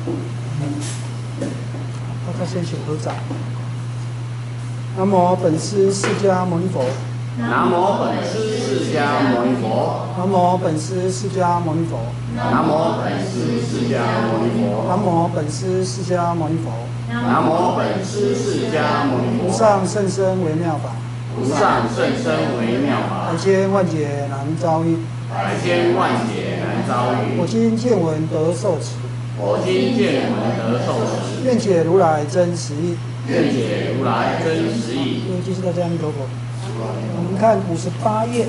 他先请合掌。南无本师释迦牟尼佛。 南无本师释迦牟尼佛。 南无本师释迦牟尼佛。 南无本师释迦牟尼佛。 南无本师释迦牟尼佛。 南无本师释迦牟尼佛。 无上甚深微妙法。 无上甚深微妙法。 百千万劫难遭遇。 百千万劫难遭遇。 我今见闻得受持。 我今见闻得受持。 愿解如来真实义。 愿解如来真实义。 各位居士大家阿弥陀佛。我们看58页，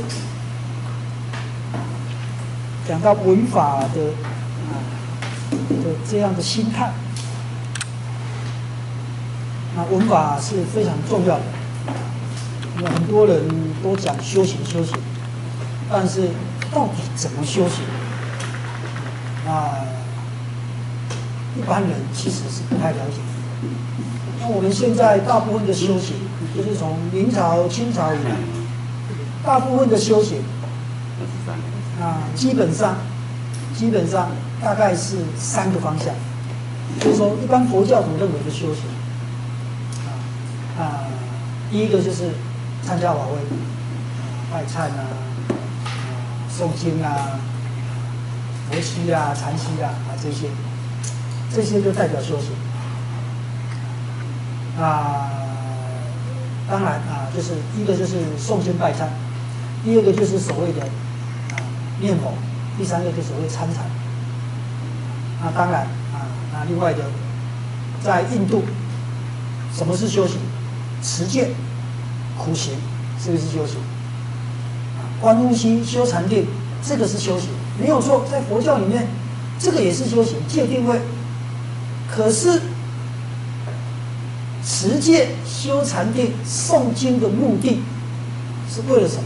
讲到闻法的这样的心态。那闻法是非常重要的，因为很多人都讲修行，但是到底怎么修行？一般人其实是不太了解。那我们现在大部分的修行，就是从明朝、清朝以来，大部分的修行，基本上大概是3个方向，就是说一般佛教徒认为的修行，第一个就是参加法会，拜忏诵经佛七禅七这些就代表修行。当然就是一个就是诵经拜忏，第二个就是所谓的念佛，第三个就是所谓参禅。当然另外的，在印度，什么是修行？持戒、苦行，这个是修行。观呼吸、修禅定，这个是修行，没有错。在佛教里面，这个也是修行，戒定慧。可是持戒、修禅定、诵经的目的是为了什么？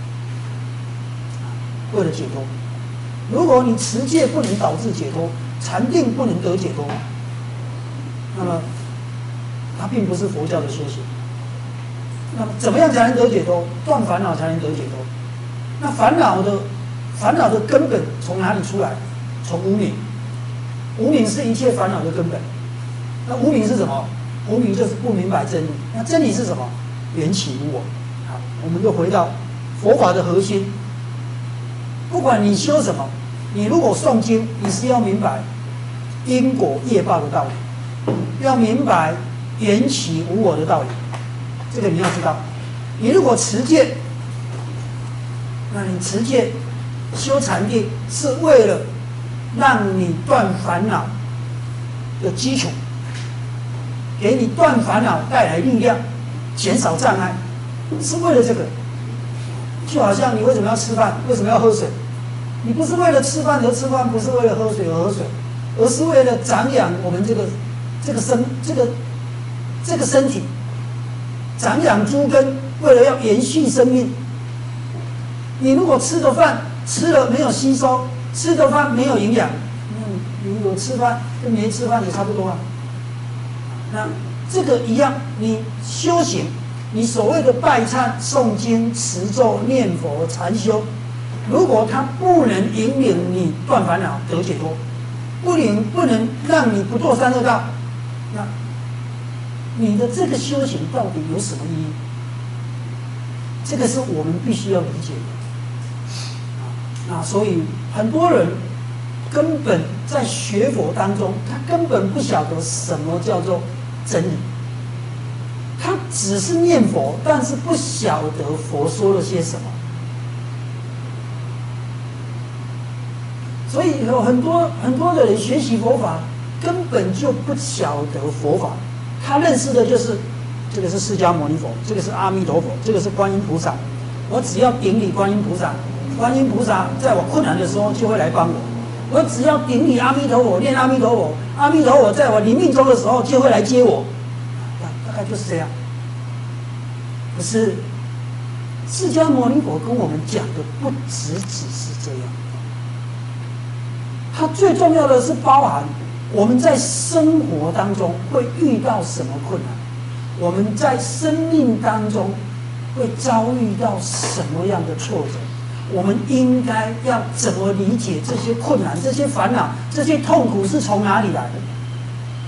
为了解脱。如果你持戒不能导致解脱，禅定不能得解脱，那么它并不是佛教的修行。那么怎么样才能得解脱？断烦恼才能得解脱。那烦恼的根本从哪里出来？从无明。无明是一切烦恼的根本。那无明是什么？无明就是不明白真理。那真理是什么？缘起无我。好，我们就回到佛法的核心。不管你修什么，你如果诵经，你是要明白因果业报的道理，要明白缘起无我的道理。这个你要知道。你如果持戒，那你持戒修禅定是为了让你断烦恼的基础，给你断烦恼带来力量，减少障碍，是为了这个。就好像你为什么要吃饭，为什么要喝水？你不是为了吃饭而吃饭，不是为了喝水而喝水，而是为了长养我们这个身体，长养诸根，为了要延续生命。你如果吃的饭吃了没有吸收，吃的饭没有营养，你有吃饭跟没吃饭也差不多啊。那这个一样，你修行，你所谓的拜忏、诵经、持咒、念佛、禅修，如果它不能引领你断烦恼、得解脱，不能让你不堕三恶道，那你的这个修行到底有什么意义？这个是我们必须要理解的。所以很多人根本在学佛当中，他根本不晓得什么叫做真理，他只是念佛，但是不晓得佛说了些什么。所以有很多的人学习佛法，根本就不晓得佛法，他认识的就是这个是释迦牟尼佛，这个是阿弥陀佛，这个是观音菩萨。我只要顶礼观音菩萨，观音菩萨在我困难的时候就会来帮我。我只要顶礼阿弥陀佛，念阿弥陀佛，阿弥陀佛在我临命终的时候就会来接我。大概就是这样。可是释迦牟尼佛跟我们讲的不只是这样，它最重要的是包含我们在生活当中会遇到什么困难，我们在生命当中会遭遇到什么样的挫折，我们应该要怎么理解这些困难、这些烦恼、这些痛苦是从哪里来的？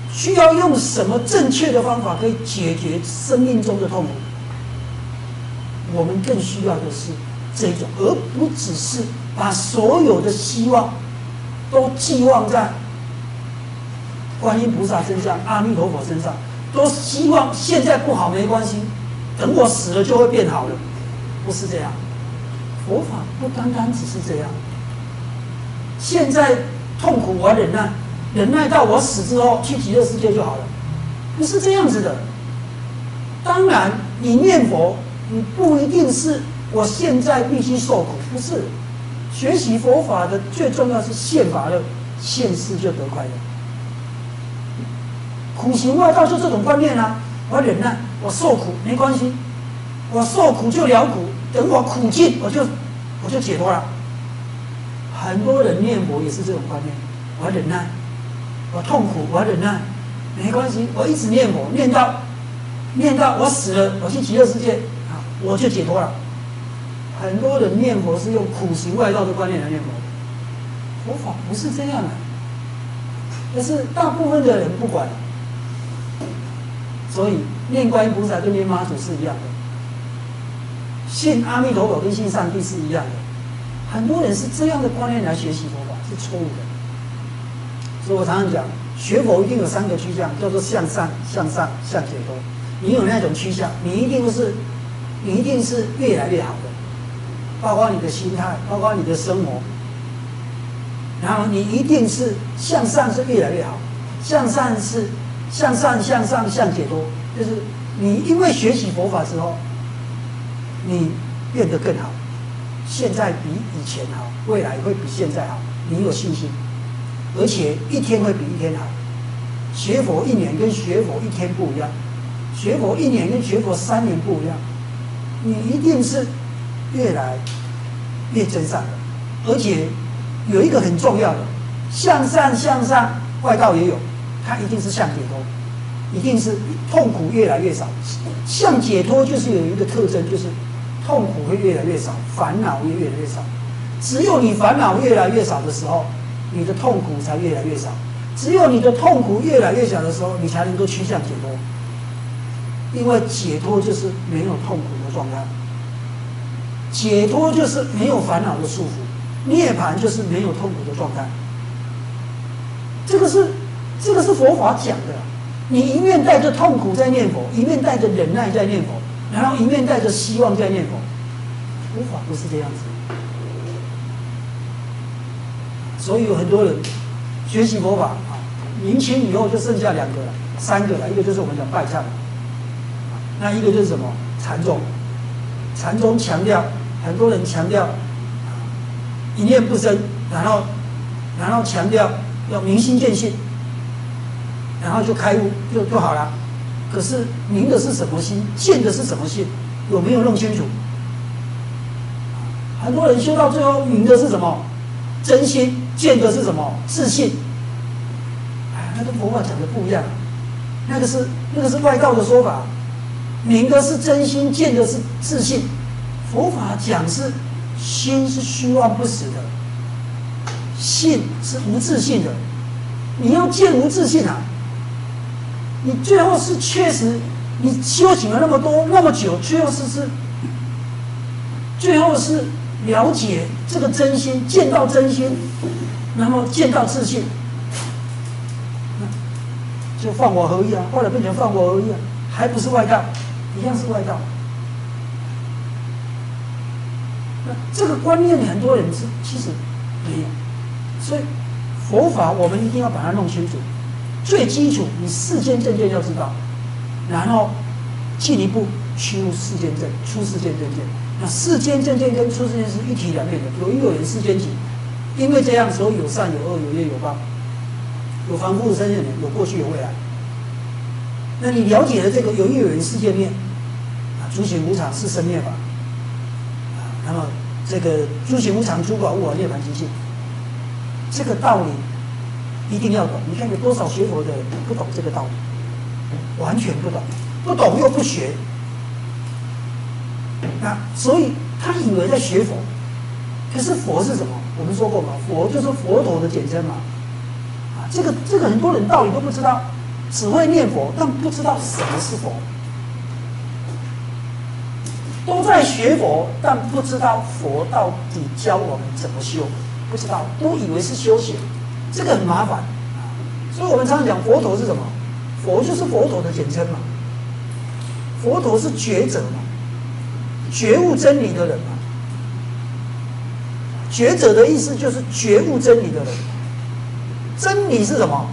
需要用什么正确的方法可以解决生命中的痛苦？我们更需要的是这种，而不只是把所有的希望都寄望在观音菩萨身上、阿弥陀佛身上，都希望现在不好没关系，等我死了就会变好了。不是这样，佛法不单单只是这样。现在痛苦我要忍耐，忍耐到我死之后去极乐世界就好了，不是这样子的。当然，你念佛，你不一定是我现在必须受苦，不是。学习佛法的最重要是现法乐，现世就得快乐。苦行外道就这种观念啊，我要忍耐，我受苦没关系，我受苦就了苦，等我苦尽我就解脱了。很多人念佛也是这种观念，我要忍耐，我痛苦我要忍耐，没关系，我一直念佛，念到我死了，我去极乐世界啊，我就解脱了。很多人念佛是用苦行外道的观念来念佛，佛法不是这样的，但是大部分的人不管，所以念观音菩萨跟念妈祖是一样的，信阿弥陀佛跟信上帝是一样的。很多人是这样的观念来学习佛法，是错误的。所以我常常讲，学佛一定有3个趋向，叫做向上、向上、向解脱。你有那种趋向，你一定是越来越好的，包括你的心态，包括你的生活。然后你一定是向上，是越来越好，向上是向上、向上、向解脱，就是你因为学习佛法之后，你变得更好。现在比以前好，未来会比现在好，你有信心，而且一天会比一天好。学佛1年跟学佛1天不一样，学佛1年跟学佛3年不一样，你一定是越来越真善的。而且有一个很重要的，向上向上，外道也有，它一定是向解脱，一定是痛苦越来越少。向解脱就是有一个特征，就是痛苦会越来越少，烦恼也越来越少。只有你烦恼越来越少的时候，你的痛苦才越来越少。只有你的痛苦越来越小的时候，你才能够趋向解脱。因为解脱就是没有痛苦的状态，解脱就是没有烦恼的束缚，涅槃就是没有痛苦的状态。这个是佛法讲的。你一面带着痛苦在念佛，一面带着忍耐在念佛，然后一面带着希望在念佛。佛法不是这样子。所以有很多人学习佛法啊，年轻以后就剩下2个了、3个了，一个就是我们讲拜忏，那一个就是什么禅宗。禅宗强调，很多人强调一念不生，然后强调要明心见性，然后就开悟就好了。可是明的是什么心，见的是什么性，有没有弄清楚？很多人修到最后，明的是什么真心，见的是什么自信。那跟佛法讲的不一样，那个是外道的说法。明的是真心，见的是自信。佛法讲是心是虚妄不实的，信是无自信的。你要见无自信啊，你最后是确实你修行了那么久，最后是了解这个真心，见到真心，然后见到自信，就放我合一啊，后来变成放我合一啊，还不是外道，一样是外道。那这个观念很多人其实没有，所以佛法我们一定要把它弄清楚。最基础，你世间正见要知道，然后进一步趋入世间正，出世间正见。那世间正见跟出世间是一体两面的，有因有缘世间起。因为这样，所以有善有恶，有业有报，有凡夫有生有年，有过去有未来。那你了解了这个有因有缘世界面，诸行无常是生灭法，那么这个诸行无常，诸法无我，涅槃即性，这个道理一定要懂。你看有多少学佛的人不懂这个道理，完全不懂，不懂又不学，所以他以为在学佛，可是佛是什么？我们说过嘛，佛就是佛陀的简称嘛。这个很多人道理都不知道， 只会念佛，但不知道什么是佛；都在学佛，但不知道佛到底教我们怎么修，不知道，都以为是修行，这个很麻烦。所以我们常常讲佛陀是什么？佛就是佛陀的简称嘛。佛陀是觉者嘛，觉悟真理的人嘛。觉者的意思就是觉悟真理的人。真理是什么？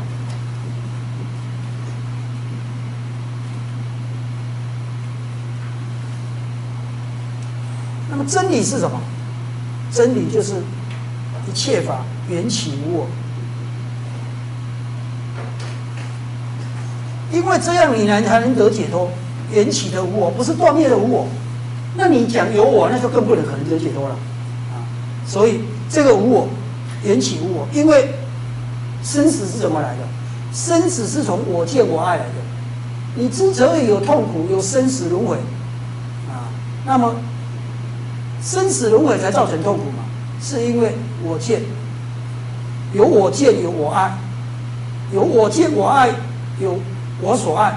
那么真理是什么？真理就是一切法缘起无我。因为这样你才能得解脱，缘起的无我，不是断灭的无我。那你讲有我，那就更不能可能得解脱了啊！所以这个无我，缘起无我，因为生死是怎么来的？生死是从我见我爱来的。你之所以有痛苦，有生死轮回啊，那么生死轮回才造成痛苦嘛？是因为我见，有我见，有我爱，有我见我爱，有我所爱，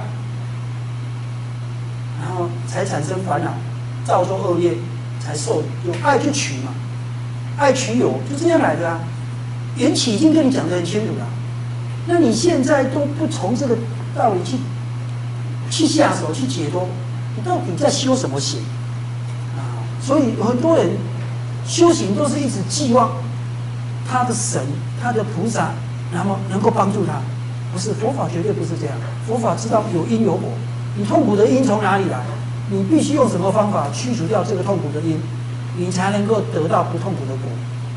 然后才产生烦恼，造作恶业，才受有爱去取嘛，爱取有，就这样来的啊。缘起已经跟你讲得很清楚了，那你现在都不从这个道理去下手去解脱，你到底在修什么行啊？所以很多人修行都是一直寄望他的神、他的菩萨，然后能够帮助他。不是，佛法绝对不是这样。佛法知道有因有果，你痛苦的因从哪里来？你必须用什么方法去除掉这个痛苦的因，你才能够得到不痛苦的果。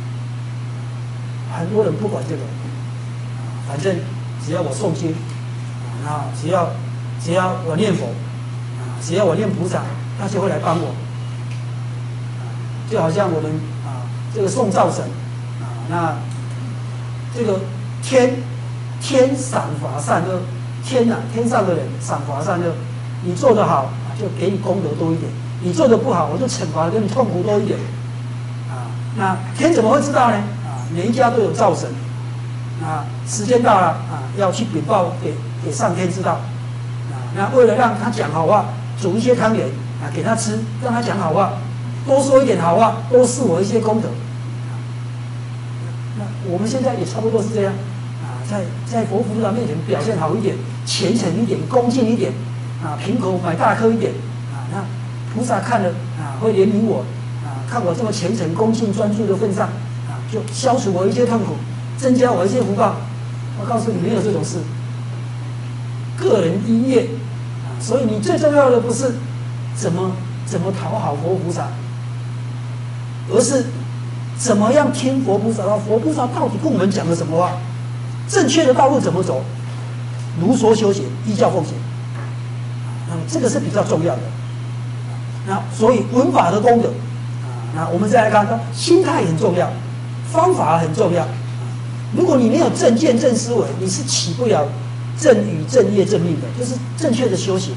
很多人不管这个，反正只要我诵经，啊，只要我念佛，啊，只要我念菩萨，他就会来帮我。就好像我们啊，这个诵灶神，啊，那这个天赏罚善恶，天上的人赏罚善恶，你做得好啊，就给你功德多一点；你做得不好，我就惩罚给你痛苦多一点。啊，那天怎么会知道呢？啊，每一家都有灶神，啊，时间到了啊，要去禀报给上天知道。啊，那为了让他讲好话，煮一些汤圆啊给他吃，让他讲好话，多说一点好话，多赐我一些功德。那我们现在也差不多是这样。在佛菩萨面前表现好一点，虔诚一点，恭敬一点，啊，瓶口买大颗一点，啊，那菩萨看了啊会怜悯我，啊，看我这么虔诚、恭敬、专注的份上，啊，就消除我一些痛苦，增加我一些福报。我告诉你，没有这种事，个人因业，啊，所以你最重要的不是怎么讨好佛菩萨，而是怎么样听佛菩萨的话，佛菩萨到底跟我们讲了什么话？正确的道路怎么走？如所修行，依教奉行。这个是比较重要的。那所以闻法的功德，那我们再来看，心态很重要，方法很重要。如果你没有正见、正思维，你是起不了正语、正业、正命的，就是正确的修行。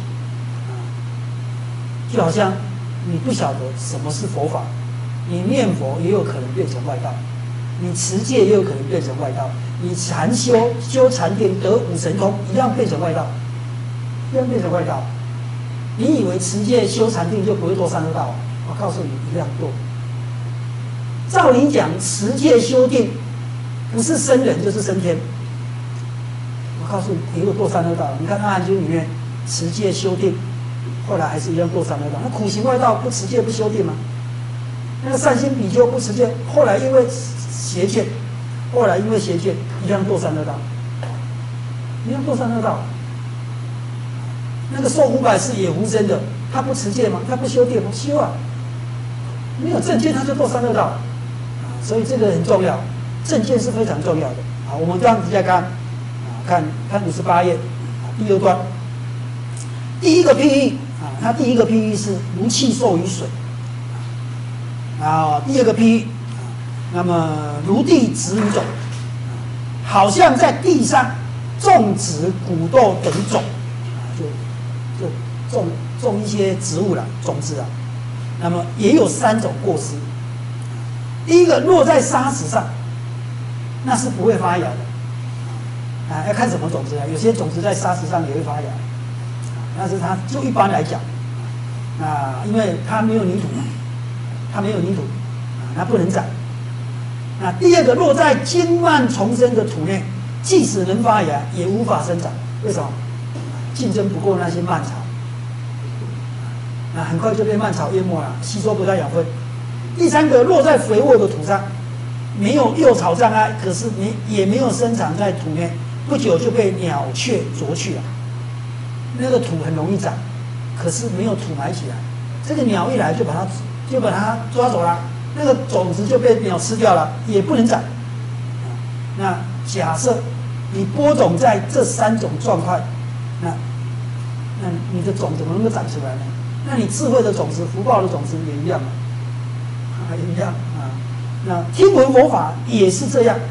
就好像你不晓得什么是佛法，你念佛也有可能变成外道，你持戒也有可能变成外道。你禅修禅定得五神通，一样变成外道，一样变成外道。你以为持戒修禅定就不会堕三恶道？我告诉你，一样堕。照理讲，持戒修定不是升人就是升天。我告诉你，也有堕三恶道。你看《阿含经》里面，持戒修定，后来还是一样堕三恶道。那苦行外道不持戒不修定吗？那个善心比丘不持戒，后来因为邪见。后来因为邪见，一样堕三恶道，一样堕三恶道。那个受500世野狐身的，他不持戒吗？他不修戒吗？修啊！没有正见，他就堕三恶道。所以这个很重要，正见是非常重要的。好，我们这样子再看，看58页，第2段，第一个譬喻啊，它第一个譬喻是如气受于水，啊，第二个譬喻。那么如地植于种，好像在地上种植谷豆等种，就种一些植物了，种子啊。那么也有3种过失。第一个，落在沙石上，那是不会发芽的， 要看什么种子啊，有些种子在沙石上也会发芽，但是它就一般来讲，因为它没有泥土嘛，它没有泥土，它不能长。第二个，落在茎蔓丛生的土内，即使能发芽，也无法生长。为什么？竞争不过那些蔓草，很快就被蔓草淹没了，吸收不到养分。第三个，落在肥沃的土上，没有幼草障碍，可是也没有生长在土内，不久就被鸟雀啄去了。那个土很容易长，可是没有土埋起来，这个鸟一来就把它抓走了，那个种子就被鸟吃掉了，也不能长。那假设你播种在这3种状况，那你的种怎么能够长出来呢？那你智慧的种子、福报的种子也一样一样啊。那听闻佛法也是这样。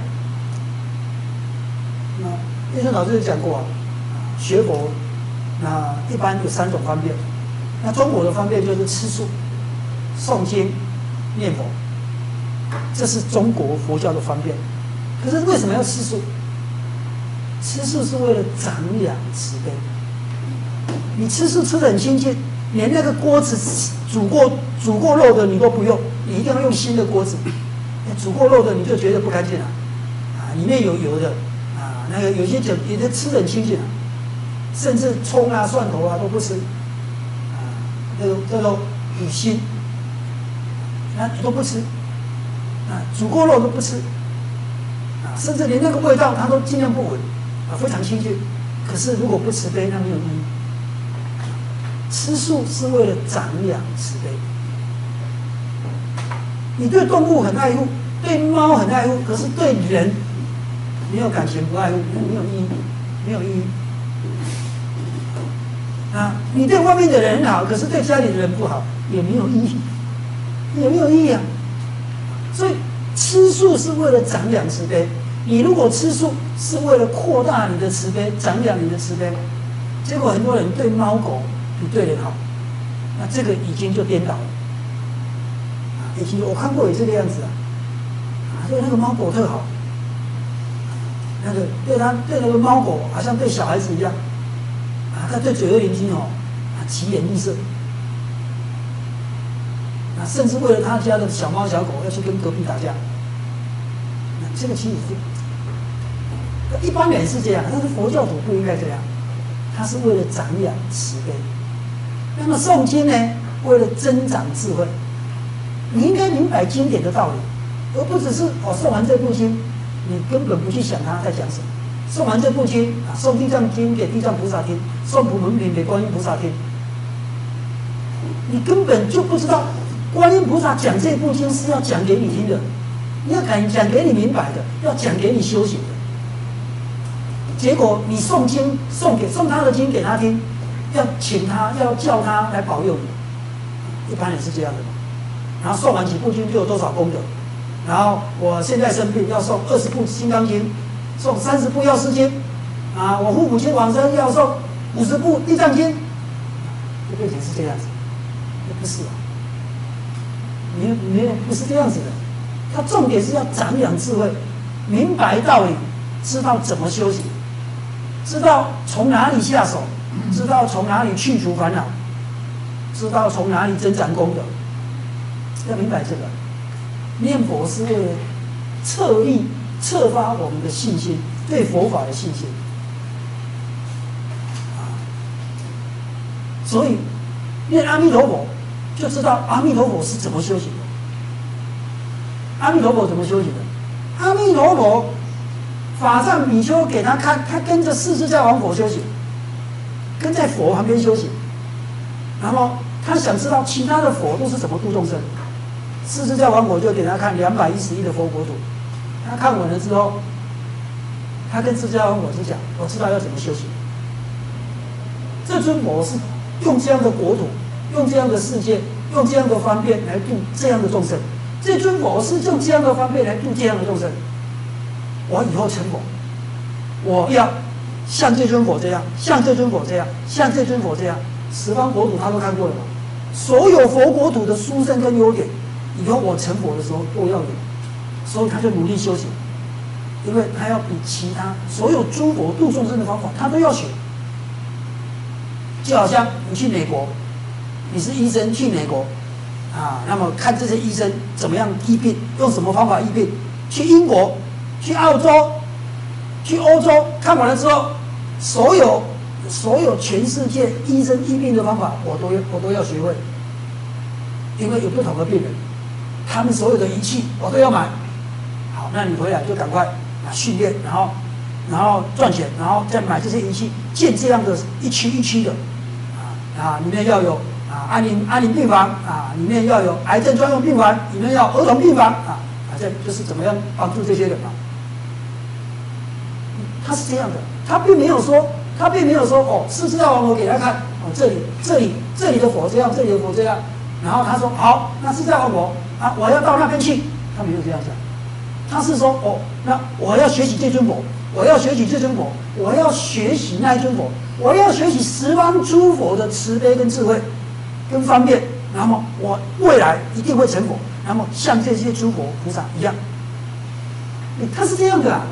那叶生老师讲过学佛一般有3种方便。那中国的方便就是吃素、诵经、念佛，这是中国佛教的方便。可是为什么要吃素？吃素是为了长养慈悲。你吃素吃得很亲近，连那个锅子煮过肉的你都不用，你一定要用新的锅子。煮过肉的你就觉得不干净了，里面有油的，那个有些也在吃得很亲近甚至葱蒜头都不吃，这种五辛，都不吃，煮过肉都不吃，甚至连那个味道他都尽量不闻，非常亲近。可是如果不慈悲，那没有意义。吃素是为了长养慈悲。你对动物很爱护，对猫很爱护，可是对人没有感情不爱护，没有意义，没有意义。你对外面的人很好，可是对家里的人不好，也没有意义，也没有意义啊。所以吃素是为了长养慈悲。你如果吃素是为了扩大你的慈悲，长养你的慈悲，结果很多人对猫狗比对人好，那这个已经就颠倒了。以前我看过也这个样子对那个猫狗特好，那个对那个猫狗好像对小孩子一样，他对嘴恶邻居疾言厉色，甚至为了他家的小猫小狗要去跟隔壁打架，这个其实一般人是这样，但是佛教徒不应该这样，他是为了长养慈悲。那么诵经呢，为了增长智慧。你应该明白经典的道理，而不只是诵完这部经，你根本不去想他在讲什么。诵完这部经诵地藏经给地藏菩萨听，诵普门品给观音菩萨听，你根本就不知道观音菩萨讲这部经是要讲给你听的，你要讲给你明白的，要讲给你修行的。结果你诵经送他的经给他听，要请他要叫他来保佑你，一般人是这样的。然后诵完几部经就有多少功德，然后我现在生病要诵20部金刚经，诵30部药师经，我父母亲往生要诵50部地藏经，这背景是这样子，不是没有不是这样子的。它重点是要长养智慧，明白道理，知道怎么修行，知道从哪里下手，知道从哪里去除烦恼，知道从哪里增长功德。要明白这个，念佛是为了策发我们的信心，对佛法的信心。所以念阿弥陀佛，就知道阿弥陀佛是怎么修行的。阿弥陀佛怎么修行的？阿弥陀佛，法藏比丘给他看，他跟着释迦王佛修行，跟在佛旁边修行。然后他想知道其他的佛都是怎么度众生。释迦王佛就给他看210亿的佛国土，他看完了之后，他跟释迦王佛就讲：“我知道要怎么修行。这尊佛是用这样的国土，用这样的世界，用这样的方便来度这样的众生。这尊佛是用这样的方便来度这样的众生。我以后成佛，我要像这尊佛这样，像这尊佛这样，像这尊佛这样，十方国土他都看过了嘛？所有佛国土的殊胜跟优点。”以后我成佛的时候都要有，所以他就努力修行。 因为他要比其他所有诸佛度众生的方法，他都要学。就好像你去美国，你是医生去美国，那么看这些医生怎么样医病，用什么方法医病。去英国、去澳洲、去欧洲看完了之后，所有全世界医生医病的方法，我都要学会，因为有不同的病人，他们所有的仪器我都要买。好，那你回来就赶快训练，然后赚钱，然后再买这些仪器，建这样的一区一区的，里面要有安宁病房里面要有癌症专用病房，里面要儿童病房这就是怎么样帮助这些人嘛。他是这样的，他并没有说哦，释迦王我给他看这里的佛这样，这里的佛这样，然后他说好，那释迦王我要到那边去，他没有这样讲，他是说哦，那我要学习这尊佛，我要学习这尊佛，我要学习那一尊佛，我要学习十方诸佛的慈悲跟智慧跟方便，那么我未来一定会成佛，那么像这些诸佛菩萨一样，他是这样的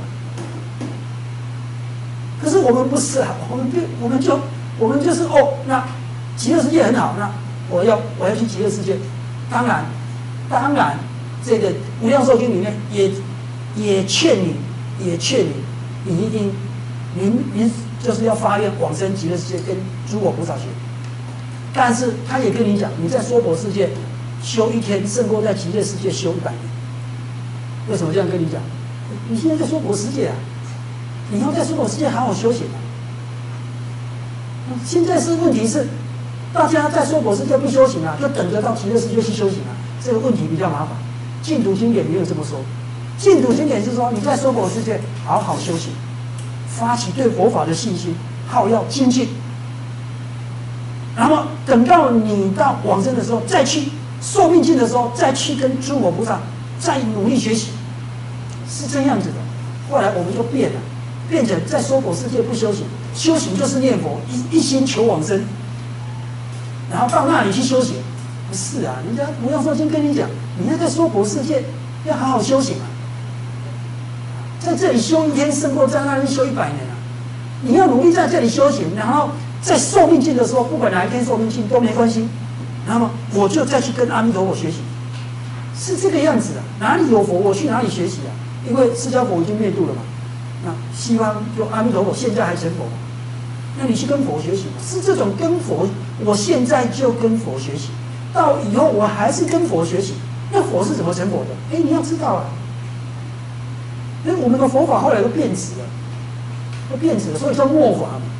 可是我们不是我们就是哦，那极乐世界很好，那我要去极乐世界，当然，这个无量寿经里面也劝你，你一定您就是要发愿往生极乐世界，跟诸佛菩萨学。但是他也跟你讲，你在娑婆世界修一天，胜过在极乐世界修100年。为什么这样跟你讲？你现在在娑婆世界你要在娑婆世界好好修行现在问题是，大家在娑婆世界不修行就等着到极乐世界去修行这个问题比较麻烦。净土经典没有这么说，净土经典是说你在娑婆世界好好修行，发起对佛法的信心，好要精进。然后等到你到往生的时候，再去寿命尽的时候，再去跟诸佛菩萨再努力学习，是这样子的。后来我们就变成在娑婆世界不修行，修行就是念佛，一心求往生，然后到那里去修行。不是人家无量寿经跟你讲，你要在娑婆世界要好好修行在这里修一天，胜过在那里修100年你要努力在这里修行，然后在寿命尽的时候，不管哪一天寿命尽都没关系。那么我就再去跟阿弥陀佛学习，是这个样子哪里有佛，我去哪里学习因为释迦佛已经灭度了嘛。那西方就阿弥陀佛现在还成佛，那你去跟佛学习是这种跟佛，我现在就跟佛学习，到以后我还是跟佛学习。那佛是怎么成佛的？你要知道因为我们的佛法后来都变质了，所以叫末法嘛。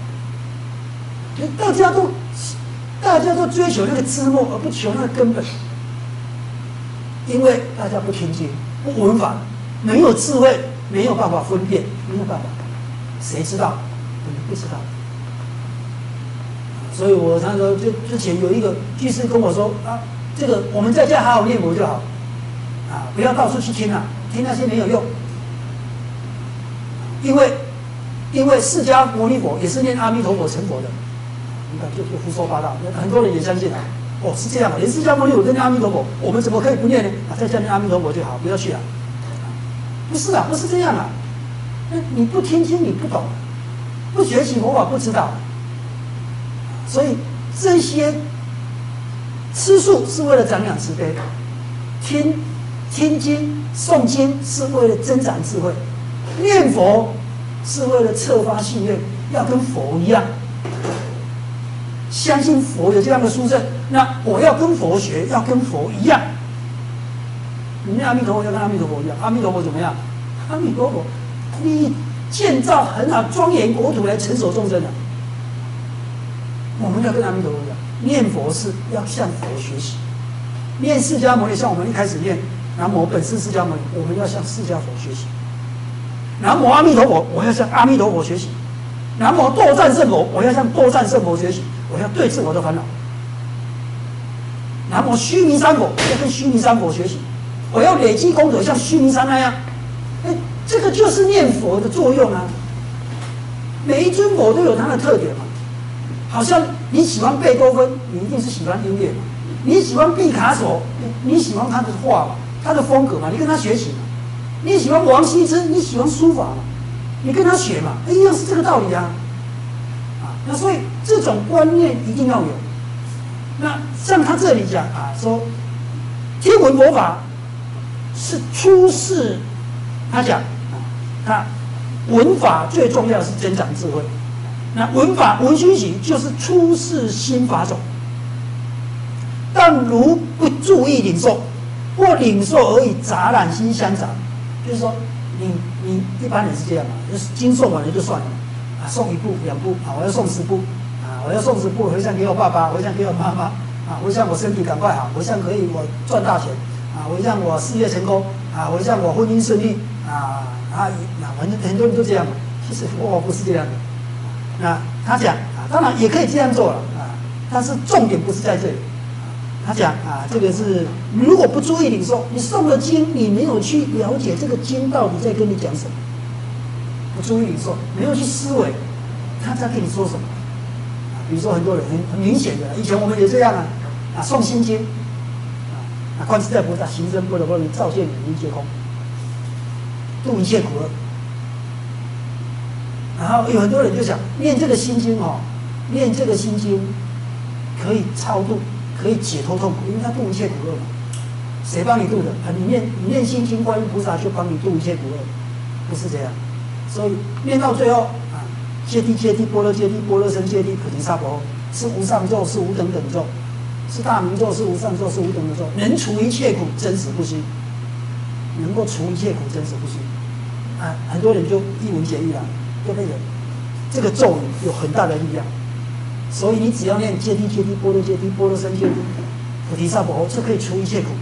大家都追求那个枝末，而不求那个根本，因为大家不听经、不闻法，没有智慧，没有办法分辨，没有办法，谁知道？我们不知道。所以我常说，就之前有一个居士跟我说这个我们在家好好念佛就好不要到处去听听那些没有用，因为释迦牟尼佛也是念阿弥陀佛成佛的。你看就胡说八道，很多人也相信是这样连释迦牟尼佛跟阿弥陀佛，我们怎么可以不念呢？在家念阿弥陀佛就好，不要去不是不是这样你不听经你不懂，不学习佛法不知道，所以这些吃素是为了长养慈悲，听经诵经是为了增长智慧，念佛是为了策发信愿，要跟佛一样，相信佛有这样的殊胜，那我要跟佛学，要跟佛一样。你念阿弥陀佛要跟阿弥陀佛一样，阿弥陀佛怎么样？阿弥陀佛，你建造很好庄严国土来承受众生我们要跟阿弥陀佛一样，念佛是要向佛学习，念释迦牟尼像我们一开始念南无本师释迦牟尼，我们要向释迦佛学习。南无阿弥陀佛，我要向阿弥陀佛学习。南无斗战胜佛，我要向斗战胜佛学习，我要对治我的烦恼。南无须弥山佛，要跟须弥山佛学习，我要累积功德，像须弥山那样。这个就是念佛的作用每一尊佛都有它的特点嘛。好像你喜欢贝多芬，你一定是喜欢音乐嘛；你喜欢毕卡索，你喜欢他的画嘛，他的风格嘛，你跟他学习嘛。 你喜欢王羲之，你喜欢书法嘛，你跟他学嘛，一样是这个道理啊。那所以这种观念一定要有。那像他这里讲说天文佛法是出世，他讲他文法最重要的是增长智慧。那文虚习就是出世新法种，但如不注意领受，或领受而已杂染心相杂，就是说你一般人是这样嘛，就是经诵完了就算了。送1部2部我要送10部我要送10部回向给我爸爸，回向给我妈妈回向我身体赶快好，回向可以我赚大钱回向我事业成功回向我婚姻顺利很多人都这样嘛。其实我不是这样的。那他讲当然也可以这样做了但是重点不是在这里。他讲这个是如果不注意领受，你诵了经，你没有去了解这个经到底在跟你讲什么。不注意领受，没有去思维，他在跟你说什么比如说很多人很明显的，以前我们也这样诵心经观自在菩萨行深般若波罗蜜，照见五蕴皆空，度一切苦厄。然后有很多人就想念这个心经念这个心经可以超度，可以解脱痛苦，因为他度一切苦厄嘛。谁帮你度的你念心经，观音菩萨就帮你度一切苦厄，不是这样。所以念到最后揭谛揭谛波罗揭谛波罗僧揭谛菩提萨婆诃，是无上咒，是无等等咒，是大明咒，是无上咒，是无等等咒，能除一切苦，真实不虚，能够除一切苦，真实不虚很多人就一文解义了，对不对？这个咒语有很大的力量，所以你只要念揭谛揭谛波罗揭谛波罗僧揭谛菩提萨婆诃，就可以除一切苦。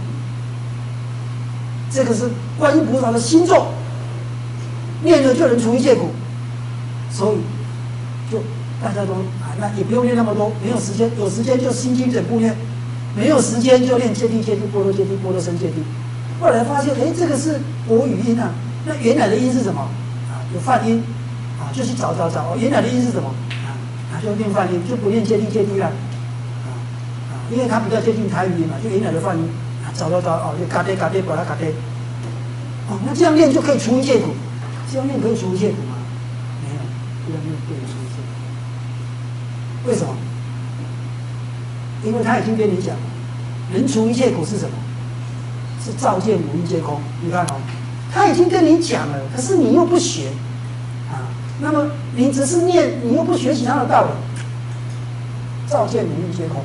这个是观音菩萨的心咒，念了就能除一切苦，所以就大家都那也不用念那么多，没有时间，有时间就心经整部念，没有时间就念揭谛揭谛波罗揭谛波罗僧揭谛。后来发现这个是国语音那原来的音是什么有梵音就去找原来的音是什么就念梵音，就不念揭谛揭谛了因为它比较接近台语音嘛，就原来的梵音找就嘎爹嘎爹巴拉嘎爹那这样念就可以除一切苦。这样念可以除一切苦吗？没有，这样念不能除一切苦。为什么？因为他已经跟你讲了，能除一切苦是什么？是照见五蕴皆空。你看他已经跟你讲了，可是你又不学那么你只是念，你又不学习他的道理，照见五蕴皆空。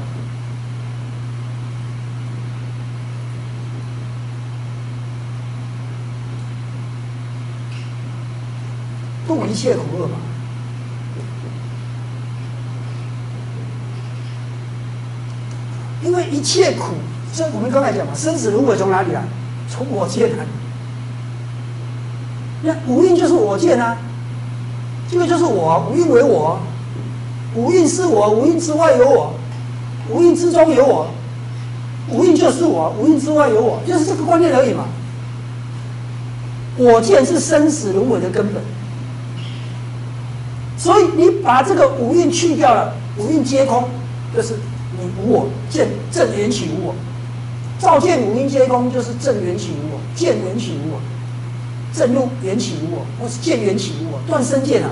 度一切苦厄嘛，因为一切苦，这我们刚才讲嘛，生死轮回从哪里来？从我见来。那五蕴就是我见这个就是我，五蕴为我，五蕴是我，五蕴之外有我，五蕴之中有我，五蕴就是我，五蕴之外有我，就是这个观念而已嘛。我见是生死轮回的根本。所以你把这个五蕴去掉了，五蕴皆空，就是你无我，见正缘起无我，照见五蕴皆空，就是正缘起无我，见缘起无我，正入缘起无我，或是见缘起无我，断生见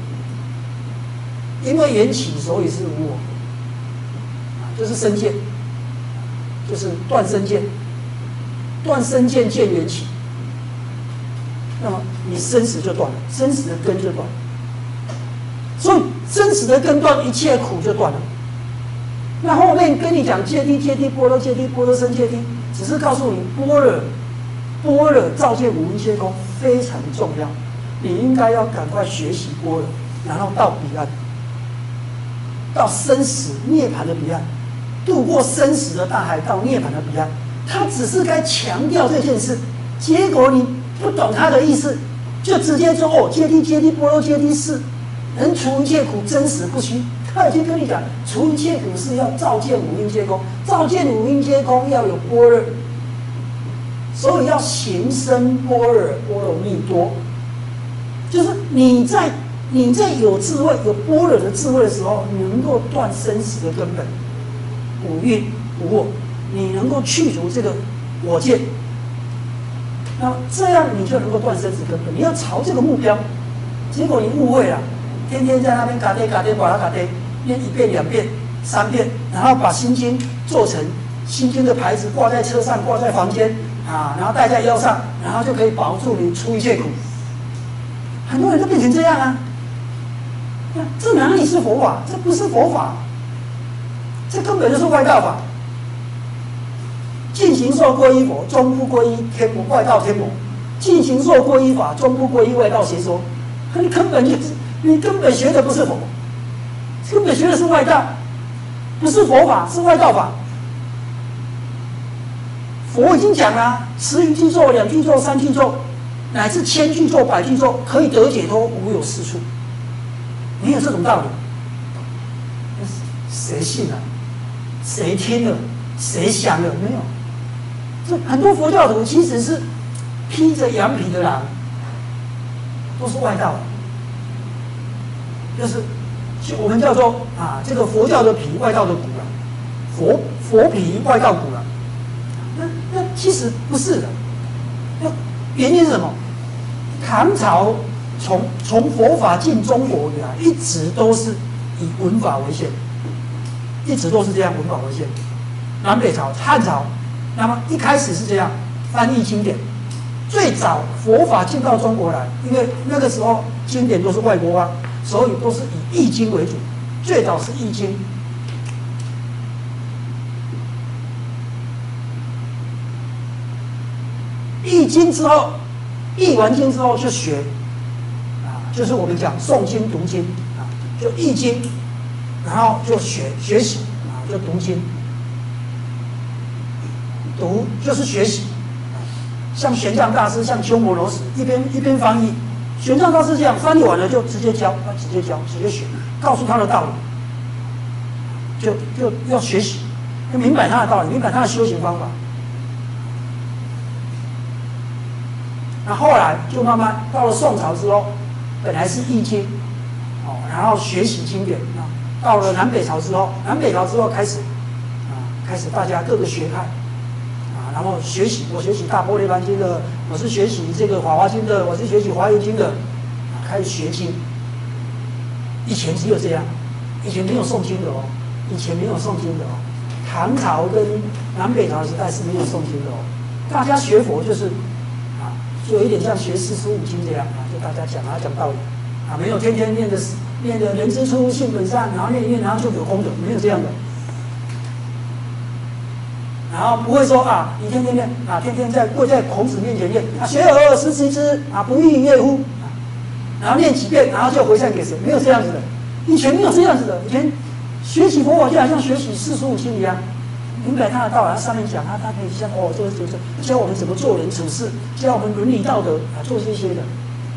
因为缘起，所以是无我就是生见，就是断生见，断生见见缘起，那么你生死就断了，生死的根就断了。所以生死的根断，一切苦就断了。那后面跟你讲揭谛揭谛波罗揭谛波罗僧揭谛，只是告诉你般若照见五蕴皆空非常重要，你应该要赶快学习般若，然后到彼岸，到生死涅槃的彼岸，渡过生死的大海，到涅槃的彼岸。他只是该强调这件事，结果你不懂他的意思，就直接说揭谛揭谛波罗揭谛是能除一切苦，真实不虚。他已经跟你讲，除一切苦是要照见五蕴皆空，照见五蕴皆空要有般若，所以要行深般若波罗蜜多。就是你在有智慧、有般若的智慧的时候，你能够断生死的根本，五蕴无我，你能够去除这个我见， 那这样你就能够断生死根本。你要朝这个目标，结果你误会了，天天在那边嘎爹嘎爹把它嘎爹，念1遍2遍3遍，然后把心经做成心经的牌子挂在车上，挂在房间啊，然后戴在腰上，然后就可以保住你出一切苦。很多人都变成这样啊，这哪里是佛法？这不是佛法，这根本就是外道法。尽行受皈依佛，终不皈依天魔外道天魔；尽行受皈依法，终不皈依外道邪说。你根本学的不是佛，根本学的是外道，不是佛法，是外道法。佛已经讲了，10句咒、2句咒、3句咒，乃至1000句咒、100句咒，可以得解脱，无有是处。没有这种道理，谁信了？谁听了？谁想了？没有。这很多佛教徒其实是披着羊皮的狼，都是外道，就是我们叫做这个佛教的皮，外道的骨了，佛皮，外道骨了。那其实不是的，原因是什么？唐朝从佛法进中国以来，一直都是以文法为先，一直都是这样，文法为先。南北朝、汉朝，那么一开始是这样翻译经典。最早佛法进到中国来，因为那个时候经典都是外国啊，所以都是以易经为主。最早是易经。易经之后，译完经之后就学，就是我们讲诵经读经就易经，然后就学习就读经，读就是学习。像玄奘大师，像鸠摩罗什，一边翻译。玄奘大师这样翻译完了就直接教，直接学，告诉他的道理，就要学习，要明白他的道理，明白他的修行方法。那后来就慢慢到了宋朝之后，本来是易经，然后学习经典到了南北朝之后，开始大家各个学派然后学习，我学习大般涅槃经的，我是学习这个法华经的，我是学习华严经的，开始学经。以前只有这样，以前没有诵经的唐朝跟南北朝时代是没有诵经的大家学佛就是就有一点像学四书五经这样就大家讲道理没有天天念的人之初性本善，然后念一念然后就有功德，没有这样的。然后不会说你天天念天天跪在孔子面前念学而时习之不亦乐乎然后念几遍，然后就回向给谁？没有这样子的，以前没有这样子的。以前学习佛法就好像学习四书五经一样，明白他的道理，上面讲他可以像这教我们怎么做人处事，教我们伦理道德做这些的。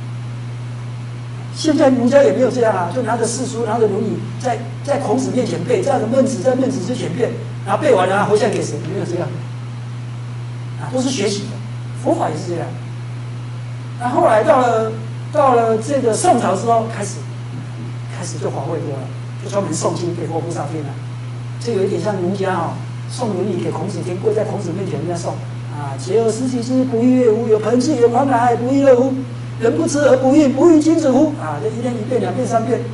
现在儒家也没有这样就拿着四书，拿着伦理，在孔子面前背，在孟子之前背，然后背完了回向给谁？没有这样都是学习的。佛法也是这样。那后来到了这个宋朝之后，开始就华贵多了，就专门诵经给活菩萨听了。这有一点像儒家诵伦理给孔子听，跪在孔子面前人家诵学而时习之，不亦乐乎？有朋自远方来，不亦乐乎？人不知而不愠，不亦君子乎？这一念1遍、2遍、3遍，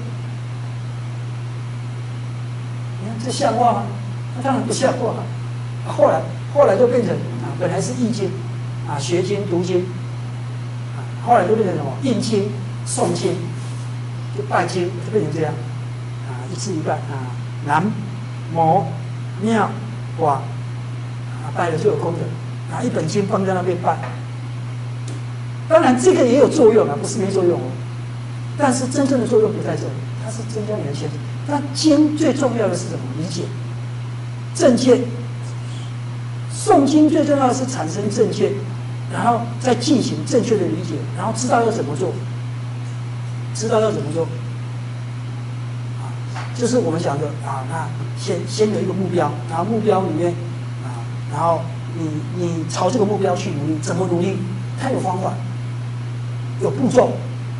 你看这像话吗？那当然不像话后来就变成本来是易经学经读经后来就变成什么？印经、诵经，就拜经，就变成这样一字一拜南无妙法拜了就有功德拿一本经放在那边拜。当然，这个也有作用不是没作用但是真正的作用不在这里，它是增加你的见解。那经最重要的是什么？理解、正见。诵经最重要的是产生正见，然后再进行正确的理解，然后知道要怎么做，就是我们讲的那先有一个目标，然后目标里面然后你朝这个目标去努力，怎么努力？它有方法。有步骤，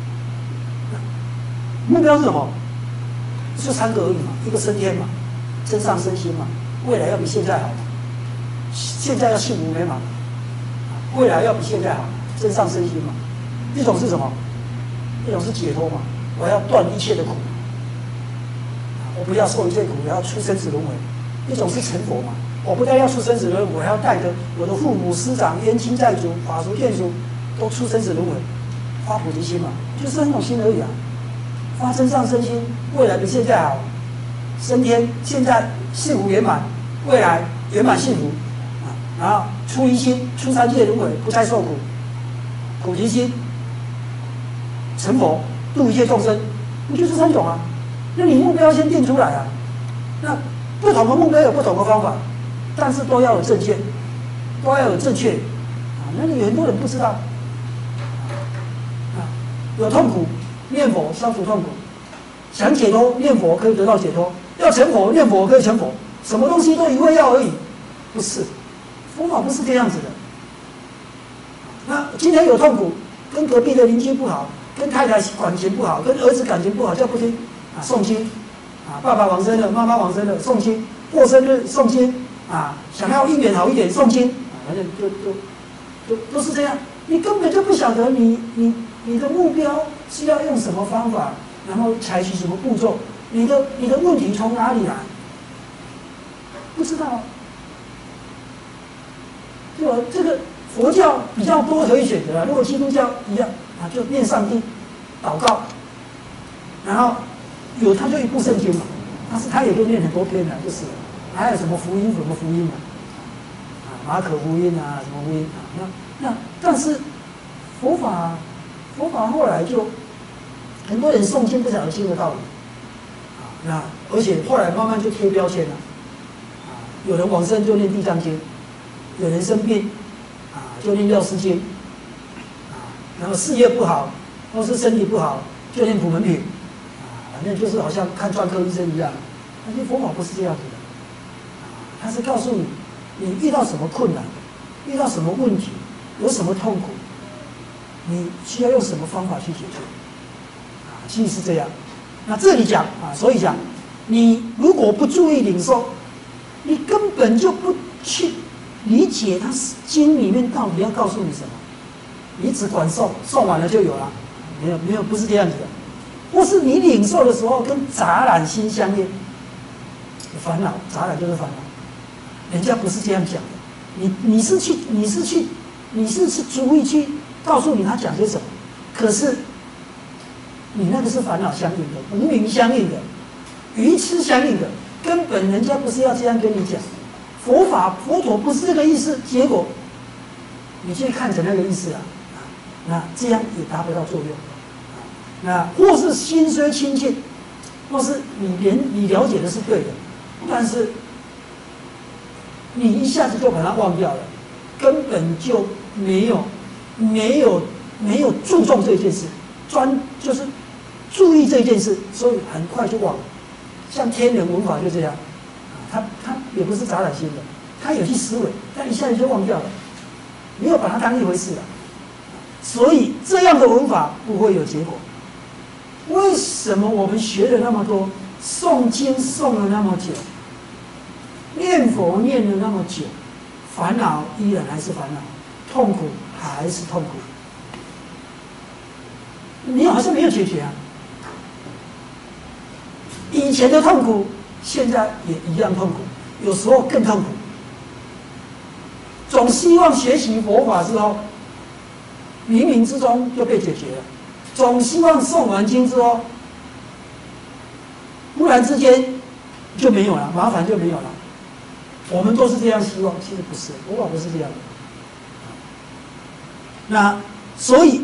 目标是什么？就3个而已嘛，一个升天嘛，增上身心嘛，未来要比现在好，现在要幸福美满，未来要比现在好， 身上身心嘛。一种是什么？一种是解脱嘛，我要断一切的苦，我不要受一切苦，我要出生死轮回。一种是成佛嘛，我不但要出生死轮回，我还要带着我的父母师长、冤亲债主、法俗眷属都出生死轮回，发菩提心嘛，就是那种心而已啊。发身上身心，未来比现在好，升天，现在幸福圆满，未来圆满幸福啊。然后出一心，出三界轮回，不再受苦，菩提心，成佛，度一切众生，不就是三种啊？那你目标先定出来啊。那不同的目标有不同的方法，但是都要有正确，都要有正确啊。那你很多人不知道啊，有痛苦。念佛消除痛苦，想解脱念佛可以得到解脱，要成佛念佛可以成佛，什么东西都一味要而已，不是，佛法不是这样子的。那今天有痛苦，跟隔壁的邻居不好，跟太太感情不好，跟儿子感情不好，叫不听啊，诵经啊，爸爸往生了，妈妈往生了，诵经，过生日诵经啊，想要姻缘好一点诵经啊，反正都是这样，你根本就不晓得你的目标是要用什么方法，然后采取什么步骤，你的问题从哪里来？不知道，就这个佛教比较多可以选择啊。如果基督教一样啊，就念上帝、祷告，然后他就一部圣经嘛，但是他也可以念很多篇的，就是还有什么福音啊，马可福音啊，什么福音啊，那但是佛法后来就很多人诵经不晓得经的道理啊，那而且后来慢慢就贴标签了啊，有人往生就念地藏经，有人生病啊就念药师经啊，然后事业不好或是身体不好就念普门品啊，反正就是好像看专科医生一样。但是佛法不是这样子的啊，它是告诉你遇到什么困难，遇到什么问题，有什么痛苦。你需要用什么方法去解决？啊，其实是这样。那这里讲啊，所以讲，你如果不注意领受，你根本就不去理解它经里面到底要告诉你什么，你只管诵，诵完了就有了，没有，不是这样子的。或是你领受的时候跟杂染心相应，烦恼，杂染就是烦恼。人家不是这样讲的，你是注意去告诉你他讲些什么，可是你那个是烦恼相应的，无明相应的，愚痴相应的，根本人家不是要这样跟你讲，佛陀不是这个意思，结果你去看成那个意思啊，那这样也达不到作用，那或是心虽清净，或是你了解的是对的，但是你一下子就把它忘掉了，根本就没有注重这件事，就是注意这件事，所以很快就忘了。像天人文法就这样，他也不是杂染心的，他有去思维，但一下子就忘掉了，没有把它当一回事了。所以这样的文法不会有结果。为什么我们学了那么多，诵经诵了那么久，念佛念了那么久，烦恼依然还是烦恼，痛苦还是痛苦？你好像没有解决啊！以前的痛苦，现在也一样痛苦，有时候更痛苦。总希望学习佛法之后，冥冥之中就被解决了；总希望诵完经之后，忽然之间就没有了，麻烦就没有了。我们都是这样希望，其实不是，佛法不是这样的。那所以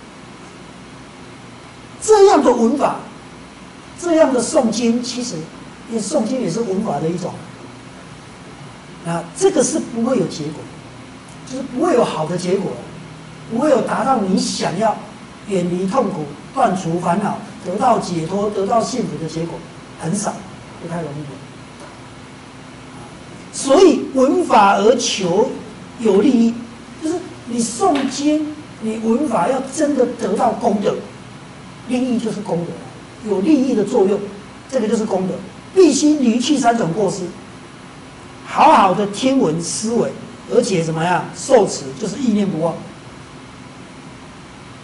这样的文法，这样的诵经，其实诵经也是文法的一种。那这个是不会有结果，就是不会有好的结果，不会有达到你想要远离痛苦、断除烦恼、得到解脱、得到幸福的结果，很少，不太容易的。所以闻法而求有利益，就是你诵经，你闻法要真的得到功德，利益就是功德，有利益的作用，这个就是功德。必须离去三种过失，好好的听闻思维，而且怎么样受持，就是意念不忘。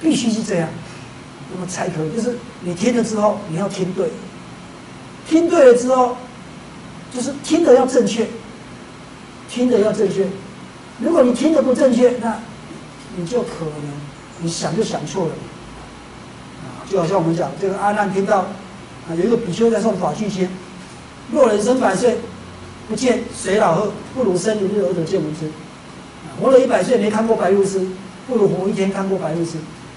必须是这样，那么才可以。就是你听了之后，你要听对，听对了之后，就是听的要正确，听的要正确。如果你听的不正确，那你就可能你想就想错了。就好像我们讲这个阿难听到有一个比丘在诵法句经，若人生100岁，不见水老鹤，不如生1日而得见闻之。活了100岁没看过白鹭鸶，不如活1天看过白鹭鸶。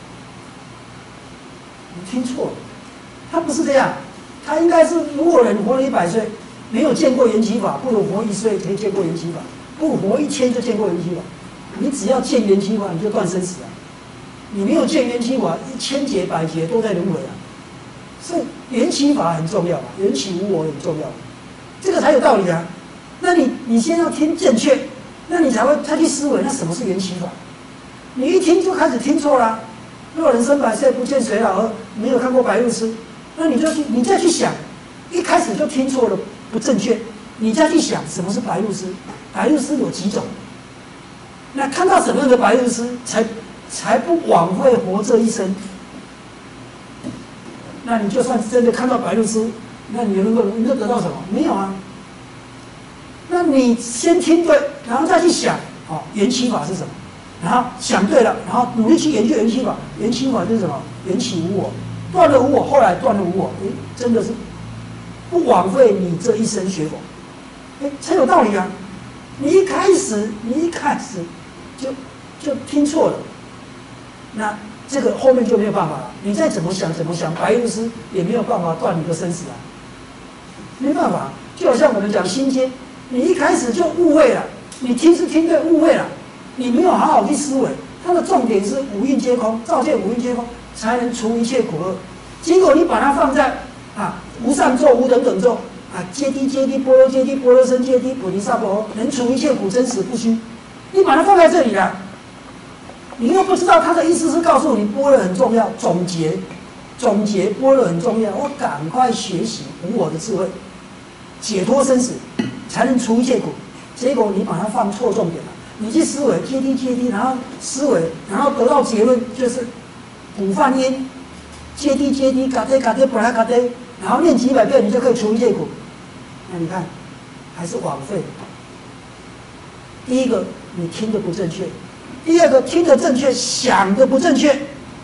你听错了，他不是这样，他应该是如果人活了100岁，没有见过缘起法，不如活1岁可以见过缘起法，不如活1天就见过缘起法。你只要见缘起法，你就断生死啊！你没有见缘起法，1000劫100劫都在轮回啊！所以缘起法很重要啊，缘起无我很重要，这个才有道理啊。那你先要听正确，那你才会再去思维，那什么是缘起法？你一听就开始听错啦。若人生100岁，不见水老鹤，没有看过白鹭鸶，那你再去想，一开始就听错了，不正确，你再去想什么是白鹭鸶？白鹭鸶有几种？那看到什么样的白鹭鸶，才不枉费活这一生？那你就算真的看到白鹭鸶，那你能得到什么？没有啊。那你先听对，然后再去想，缘起法是什么？然后想对了，然后努力去研究缘起法。缘起法是什么？缘起无我，断了无我，后来断了无我，真的是不枉费你这一生学佛，才有道理啊！你一开始就听错了，那这个后面就没有办法了。你再怎么想，白鹭鸶也没有办法断你的生死啊，没办法。就好像我们讲心经，你一开始就误会了，你听是听对，误会了，你没有好好去思维。它的重点是五蕴皆空，照见五蕴皆空，才能除一切苦厄。结果你把它放在无上咒、无等等咒揭谛揭谛，波罗揭谛，波罗僧揭谛，菩提萨婆诃，能除一切苦，真实不虚。你把它放在这里了，你又不知道它的意思是告诉你般若很重要，总结般若很重要，我赶快学习无我的智慧，解脱生死，才能除一切苦。结果你把它放错重点了，你去思维揭谛，然后思维，然后得到结论就是古梵音，揭谛，嘎忒，布拉嘎忒，然后念几百遍，你就可以除一切苦。那你看，还是枉费。第一个，你听的不正确；第二个，听的正确，想的不正确；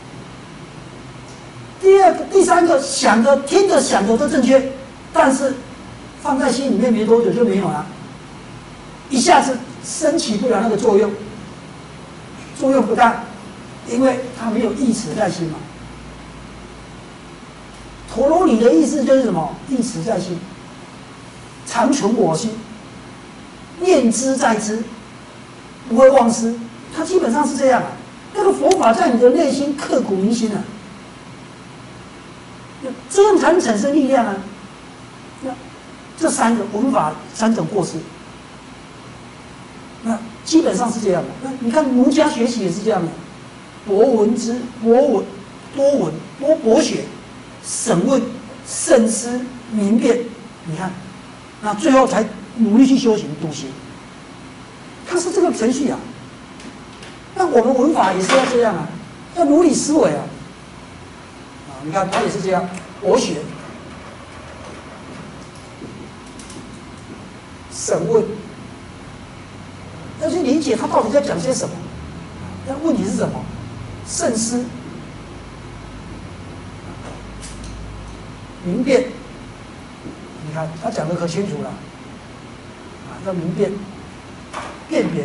第三个，听的、想的都正确，但是放在心里面没多久就没有了，一下子升起不了那个作用，作用不大，因为它没有忆持在心嘛。陀罗尼的意思就是什么？忆持在心，常存我心，念之在之，不会忘失。它基本上是这样啊。那个佛法在你的内心刻骨铭心啊，这样才能产生力量啊。那这三个文法3种过失，那基本上是这样的。那你看儒家学习也是这样的，博闻多闻多博学，审问慎思明辨。你看，那最后才努力去修行笃行，它是这个程序啊。那我们文法也是要这样啊，要如理思维啊。你看它也是这样，博学、审问，要去理解他到底在讲些什么，那问题是什么？慎思、明辨。你看他讲的可清楚了，要明辨、辨别，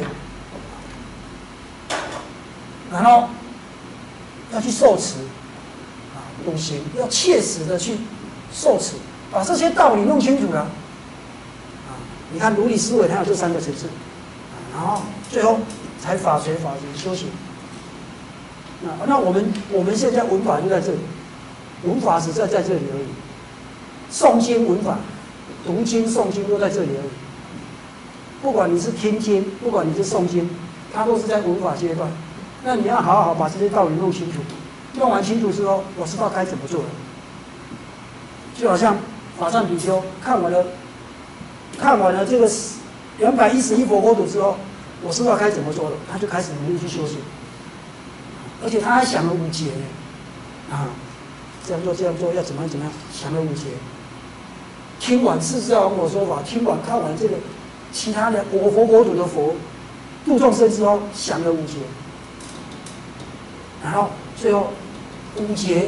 然后要去受持，笃行，要切实的去受持，把这些道理弄清楚了。你看如理思维，它有这3个层次，然后最后才法随法执修行。那我们现在文法就在这里，文法只在这里而已。诵经文法，读经诵经都在这里而已。不管你是听经，不管你是诵经，它都是在文法阶段。那你要好好把这些道理弄清楚，弄完清楚之后，我知道该怎么做了。就好像法善比丘看完了这个211佛国土之后，我知道该怎么做了，他就开始努力去修行。 而且他还想了5节啊，这样做要怎么样，想了5节。听完世事要我说法，听完看完这个其他的国土的佛度众生之后，想了5节，然后最后5节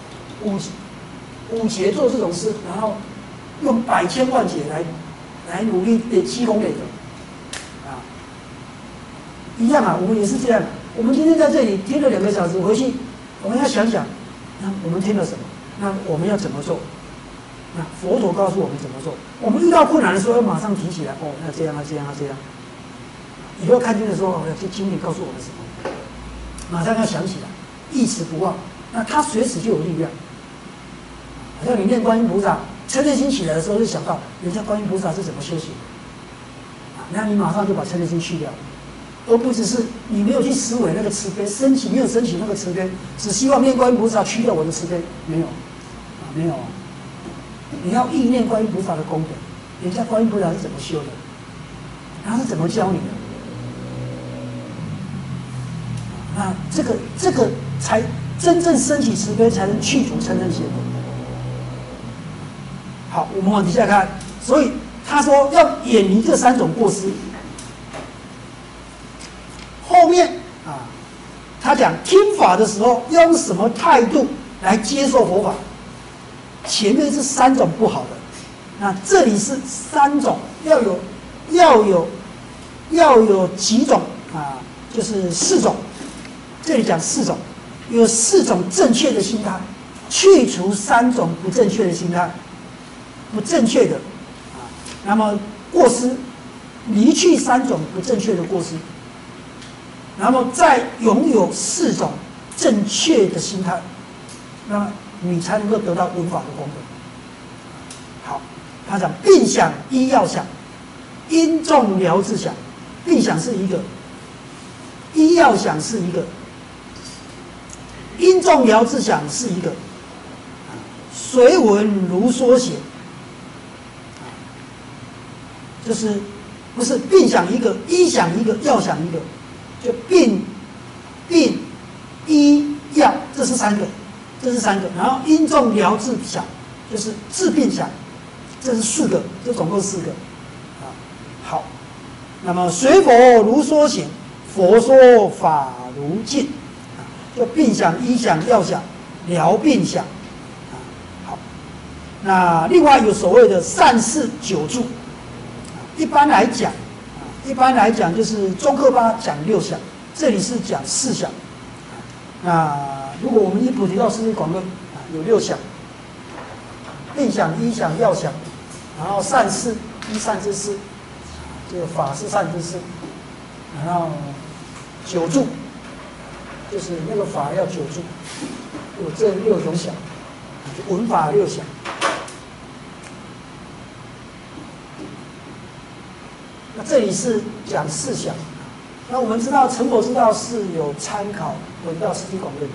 做这种事，然后用百千万劫来努力的积功累德，啊，一样啊，我们也是这样。我们今天在这里听了2个小时，回去我们要想想，那我们听了什么？那我们要怎么做？那佛陀告诉我们怎么做。我们遇到困难的时候，要马上提起来，哦，要这样，要这样，要这样。以后看经的时候，哦，这经里告诉我们什么？马上要想起来，一直不忘。那他随时就有力量。好像你念观音菩萨，嗔恨心起来的时候，就想到人家观音菩萨是怎么修行的，那你马上就把嗔恨心去掉，而不只是你没有去思维那个慈悲，没有升起那个慈悲，只希望念观音菩萨去掉我的慈悲，没有，没有。你要意念观音菩萨的功德，人家观音菩萨是怎么修的，他是怎么教你的？那这个才真正升起慈悲，才能去除嗔恨心。好，我们往底下看，所以他说要远离这3种过失。后面啊，他讲听法的时候要用什么态度来接受佛法？前面是3种不好的，那这里是3种，要有几种啊？就是4种。这里讲4种，有4种正确的心态，去除3种不正确的心态。不正确的啊，那么过失，离去3种不正确的过失，然后再拥有4种正确的心态，那么你才能够得到闻法的功德。好，他讲并想依要想，因重疗自想，并想是一个，依要想是一个，因重疗自想是一个，随文如说写。就是不是并想一个，依想一个，要想一个，就并依要，这是3个，然后因重疗自想，就是自并想，这是4个，这总共4个啊。好，那么随佛如说行，佛说法如镜，就并想、依想、要想、疗并想啊。好，那另外有所谓的善事9住。一般来讲就是中科8讲6想，这里是讲4想。那如果我们依菩提道次第广论有6想，并想、依想、要想，然后善事依善之事，这个法是善之事，然后9住，就是那个法要9住，有这6种想，闻法6想。那这里是讲4想，那我们知道成佛之道是有参考《菩提道次第广论》，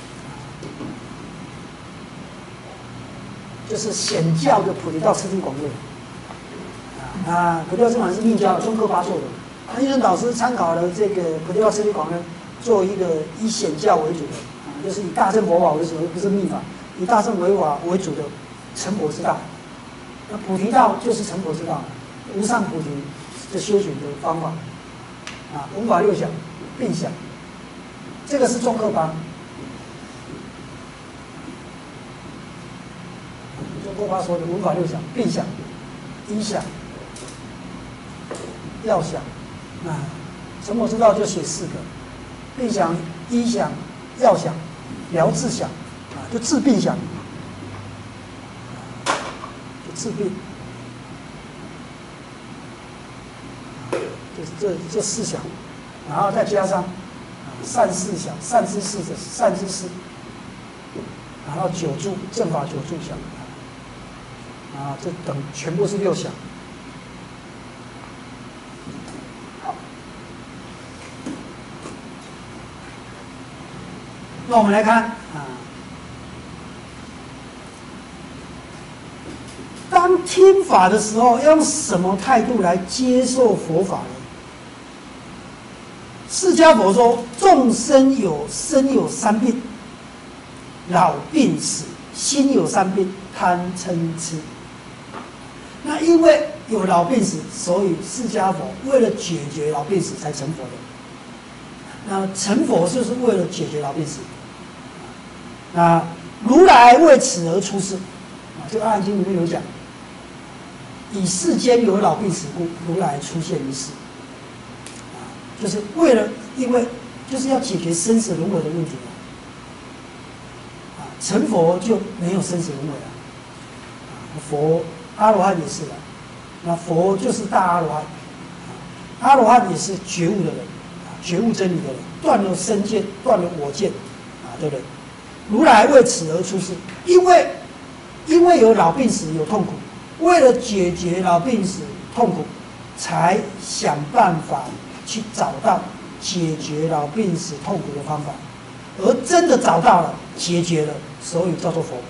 就是显教的《菩提道次第广论》啊，《菩提道次第广论》是密教中科8做的，那一生导师参考了这个《菩提道次第广论》，做一个以显教为主的就是以大乘佛法为主的，不是密法，以大乘佛法为主的成佛之道。那菩提道就是成佛之道，无上菩提的修行的方法啊，闻法6想并想，这个是中科8。中科8说的闻法6想并想、依想、要想啊，成佛之道就写4个，并想、依想、要想、疗自想啊，就治病想，就治病。这4想，然后再加上善事想、善知识的善知识，然后9住正法9住想，啊，这等全部是6想。好，那我们来看啊，当听法的时候，要用什么态度来接受佛法呢？ 释迦佛说，众生身有三病：老病死，心有三病：贪嗔痴。那因为有老病死，所以释迦佛为了解决老病死才成佛的。那成佛就是为了解决老病死。那如来为此而出世。这个《阿含经》里面有讲，以世间有老病死故，如来出现于世。就是为了，因为就是要解决生死轮回的问题成佛就没有生死轮回了。佛阿罗汉也是的，那佛就是大阿罗汉，阿罗汉也是觉悟的人，觉悟真理的人，断了身见，断了我见，对不对？如来为此而出世，因为有老病死有痛苦，为了解决老病死痛苦，才想办法去找到解决老病死痛苦的方法，而真的找到了，解决了，所以叫做佛。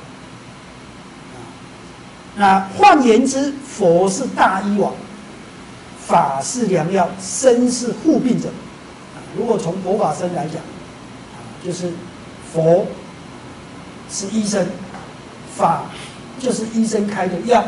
那换言之，佛是大医王，法是良药，身是护病者。如果从佛法身来讲，就是佛是医生，法就是医生开的药，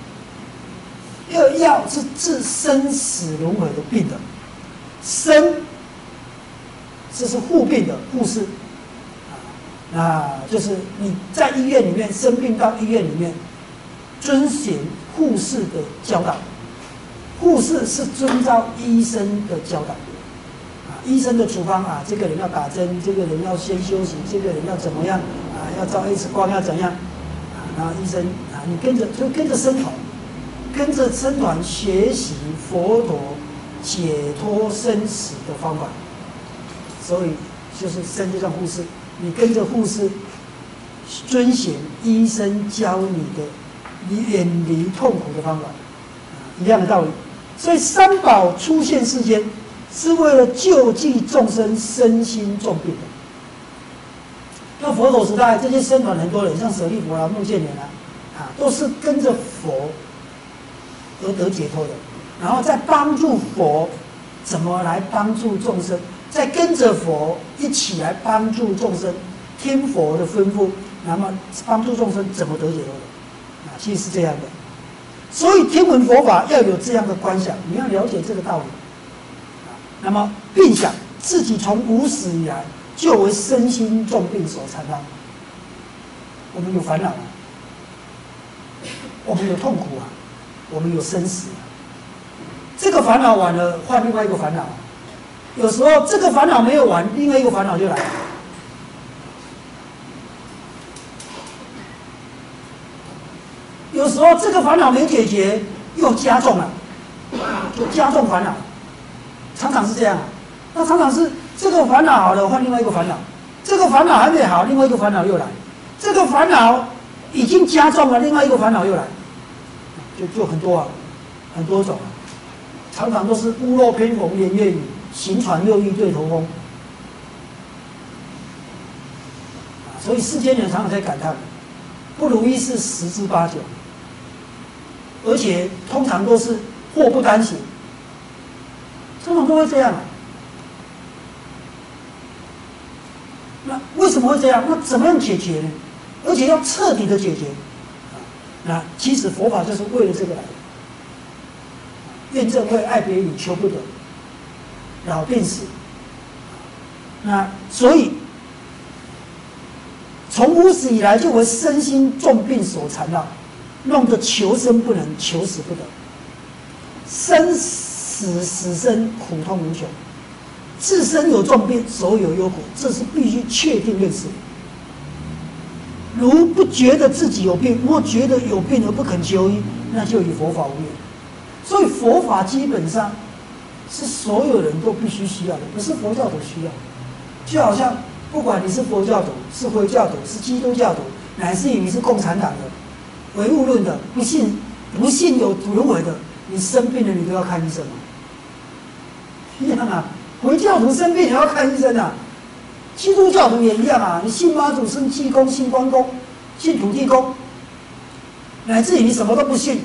药是治生死轮回的病的，身这是护病的护士，那就是你在医院里面生病到医院里面，遵循护士的教导，护士是遵照医生的教导。医生的处方这个人要打针，这个人要先休息，这个人要怎么样要照 X 光要怎样然后医生你跟着僧团，跟着僧团学习佛陀解脱生死的方法，所以就是身就像护士，你跟着护士遵循医生教你的远离痛苦的方法一样的道理。所以三宝出现世间，是为了救济众生身心重病的。那佛陀时代，这些僧团很多人，像舍利弗目犍连都是跟着佛而得解脱的，然后再帮助佛怎么来帮助众生，再跟着佛一起来帮助众生，听佛的吩咐，那么帮助众生怎么得解脱的其实是这样的。所以听闻佛法要有这样的观想，你要了解这个道理那么并想自己从无始以来就为身心重病所缠绕。我们有烦恼我们有痛苦我们有生死这个烦恼完了，换另外一个烦恼有时候这个烦恼没有完，另外一个烦恼就来了。有时候这个烦恼没解决，又加重了，就加重烦恼。常常是这样那常常是这个烦恼好了，换另外一个烦恼，这个烦恼还没好，另外一个烦恼又来，这个烦恼已经加重了，另外一个烦恼又来，就很多很多种常常都是屋漏偏逢连夜雨，行船又遇对头风所以世间人常常在感叹，不如意事十之八九，而且通常都是祸不单行，通常都会这样那为什么会这样？那怎么样解决呢？而且要彻底的解决那其实佛法就是为了这个来的。怨憎会，爱别离，求不得，老病死那所以从无始以来就为身心重病所缠绕，弄得求生不能，求死不得，生死生苦痛无穷，自身有重病，所有忧苦，这是必须确定认识。如不觉得自己有病，或觉得有病而不肯求医，那就与佛法无缘。所以佛法基本上是所有人都必须需要的，不是佛教徒需要的。就好像不管你是佛教徒、是回教徒、是基督教徒，乃至于你是共产党的、唯物论的、不信有轮回的，你生病了你都要看医生一样回教徒生病也要看医生基督教徒也一样你信妈祖、信济公、信关公、信土地公，乃至于你什么都不信，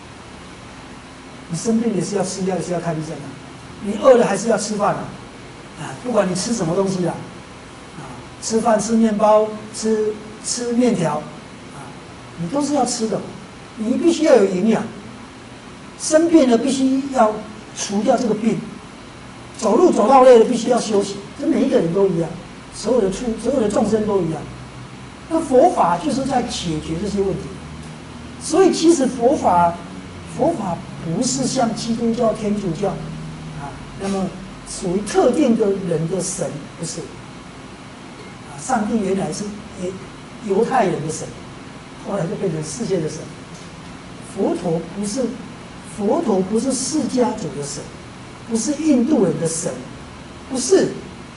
你生病也是要吃药，也是要看医生你饿了还是要吃饭不管你吃什么东西啦，吃饭吃面包，吃面条，你都是要吃的，你必须要有营养。生病了必须要除掉这个病，走路走到累了必须要休息，这每一个人都一样，所有的众生都一样。那佛法就是在解决这些问题，所以其实佛法不是像基督教、天主教那么属于特定的人的神，不是。上帝原来是犹太人的神，后来就变成世界的神。佛陀不是释迦族的神，不是印度人的神，不是。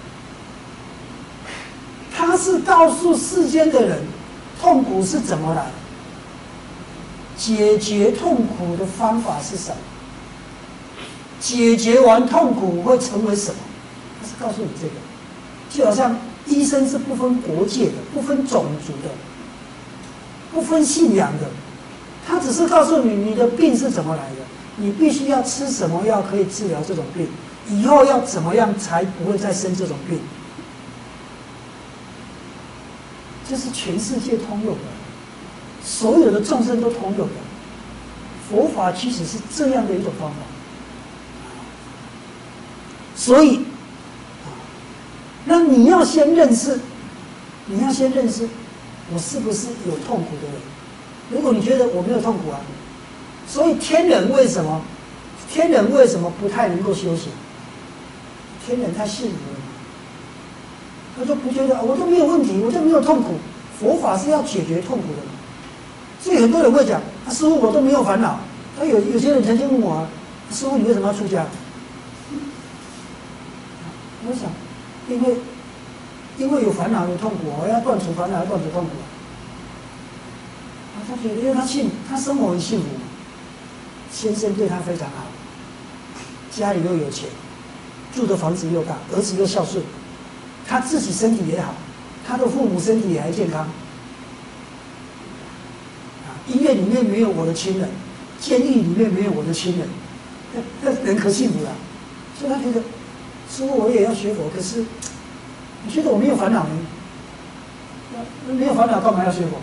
他是告诉世间的人，痛苦是怎么来，解决痛苦的方法是什么，解决完痛苦会成为什么，他是告诉你这个。就好像医生是不分国界的，不分种族的，不分信仰的，他只是告诉你你的病是怎么来的，你必须要吃什么药可以治疗这种病，以后要怎么样才不会再生这种病。这是全世界通用的，所有的众生都通用的。佛法其实是这样的一种方法。所以，那你要先认识我是不是有痛苦的人。如果你觉得我没有痛苦所以天人为什么不太能够修行？天人太幸福了。他就不觉得我都没有问题，我就没有痛苦。佛法是要解决痛苦的，所以很多人会讲：师父，我都没有烦恼。有些人曾经问我师父，你为什么要出家？我想，因为有烦恼有痛苦，我要断除烦恼，要断除痛苦。他觉得，因为他生活很幸福，先生对他非常好，家里又有钱，住的房子又大，儿子又孝顺。他自己身体也好，他的父母身体也还健康。医院里面没有我的亲人，监狱里面没有我的亲人，那人可幸福了。所以他觉得，师父我也要学佛，可是你觉得我没有烦恼呢？没有烦恼干嘛要学佛？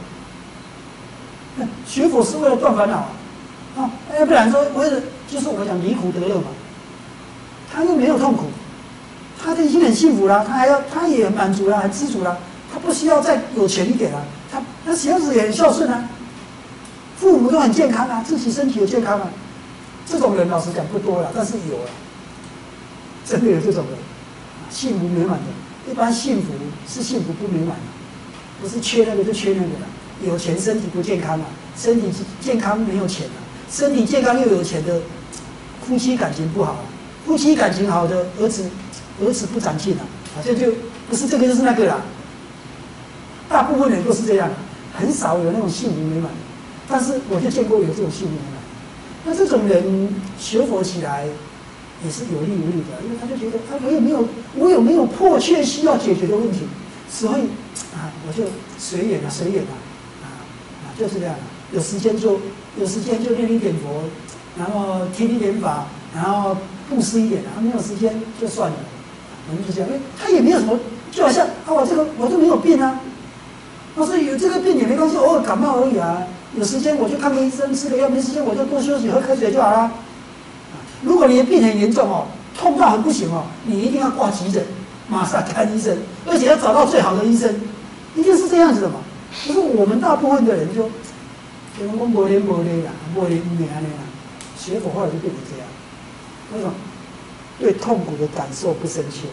学佛是为了断烦恼要不然说为了就是我讲离苦得乐嘛。他又没有痛苦。他已经很幸福了，他也满足了，很知足了，他不需要再有钱一点了，他小子也很孝顺父母都很健康自己身体也健康这种人老实讲不多了，但是有真的有这种人，幸福美满的。一般幸福是幸福不美满的，不是缺那个就缺那个了。有钱身体不健康身体健康没有钱身体健康又有钱的，夫妻感情不好夫妻感情好的儿子不长进好像就不是这个就是那个啦。大部分人都是这样，很少有那种幸福美满的。但是我就见过有这种幸福美满。那这种人学佛起来也是有利无利的，因为他就觉得我有没有迫切需要解决的问题，所以我就随缘就是这样。有时间就念一点佛，然后听一点法，然后布施一点，没有时间就算了。我们就这样，因为他也没有什么，就好像我都没有病要是有这个病也没关系，偶尔感冒而已有时间我就看个医生，吃个药，没时间我就多休息，喝开水就好了。如果你的病很严重痛到很不行你一定要挂急诊，马上看医生，而且要找到最好的医生，一定是这样子的嘛。可是我们大部分的人就我没咧学佛后来就变成这样，为什么？对痛苦的感受不深切，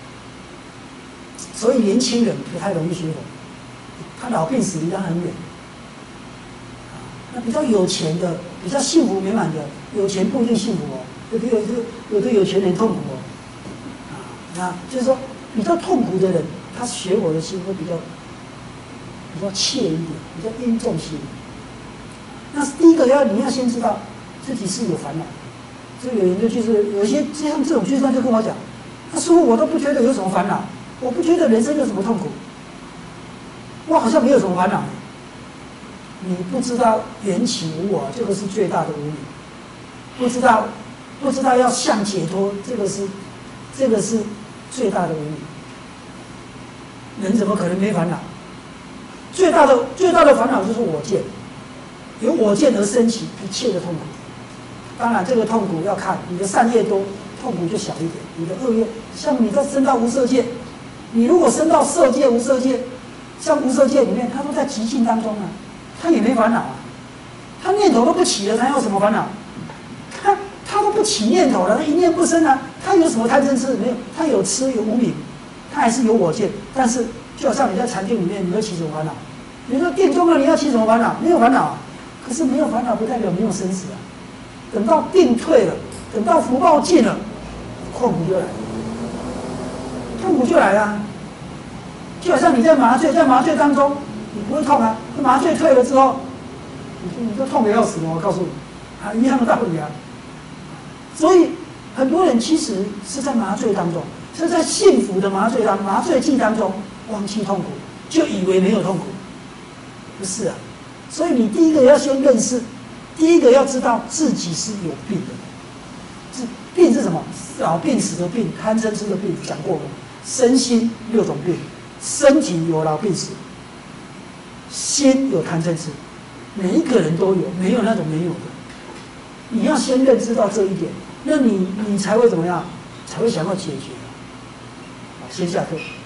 所以年轻人不太容易学佛，他老病死离他很远。那比较有钱的，比较幸福美满的，有钱不一定幸福有的有钱人痛苦那就是说比较痛苦的人，他学佛的心会比较切一点，比较殷重心。那第一个你要先知道自己是有烦恼。所以有人就是有些像这种居士就跟我讲，他说我都不觉得有什么烦恼，我不觉得人生有什么痛苦，我好像没有什么烦恼。你不知道缘起无我，这个是最大的无明。不知道要向解脱，这个是最大的无明。人怎么可能没烦恼？最大的烦恼就是我见，由我见而生起一切的痛苦。当然，这个痛苦要看你的善业多，痛苦就小一点；你的恶业，像你在升到无色界，你如果升到色界、无色界，像无色界里面，他都在寂静当中啊，他也没烦恼啊，他念头都不起了，他有什么烦恼？他都不起念头了，他一念不生啊，他有什么贪嗔痴？没有，他有痴有无明，他还是有我见，但是就好像你在禅定里面，你会起什么烦恼？你说定中了，你要起什么烦恼？没有烦恼啊，可是没有烦恼不代表没有生死啊。等到定退了，等到福报尽了，痛苦就来了，痛苦就来了。就好像你在麻醉当中，你不会痛啊，麻醉退了之后，你就痛得要死了。我告诉你，啊，一样的道理啊。所以很多人其实是在麻醉当中，是在幸福的麻醉剂当中忘记痛苦，就以为没有痛苦，不是啊。所以你第一个要先认识，第一个要知道自己是有病的。病是什么？老病死的病，贪嗔痴的病，讲过了。身心6种病，身体有老病死，心有贪嗔痴，每一个人都有，没有那种没有的。你要先认知到这一点，那你才会怎么样？才会想要解决。好，先下课。